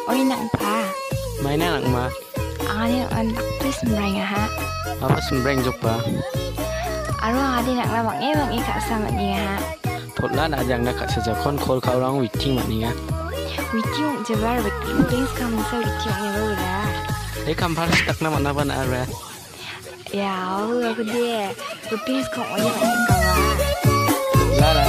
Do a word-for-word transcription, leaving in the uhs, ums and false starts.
Oi nak pa. Mainnya nak ma. Angade nak tu simbraengaha. Apa simbreng jokpa? Aru angade nak la bang e bang e kak sama ni ha. Thotla na jang na kak saja kon khol kau orang witi mat ni ya. Witi ung jabar bet things kam sa witi ung ya bura. Eh kampar tak na mana ban ara. Ya, aku dia. Rupis kok aja kawa. La la.